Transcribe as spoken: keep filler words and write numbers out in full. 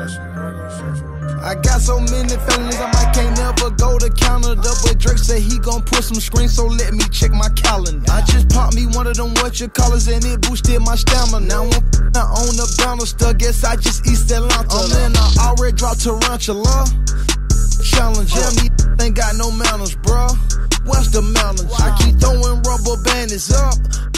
I got so many feelings, I might can't never go to Canada. But Drake said he gon' put some screens, so let me check my calendar. I just popped me one of them whatchamacallits and it boosted my stamina. Now I'm on the banister, guess I just East Atlanta. Oh man, I already dropped Tarantula. Challenge, yeah, me ain't got no manners, bruh. What's the mountains? I keep throwing rubber bandits up.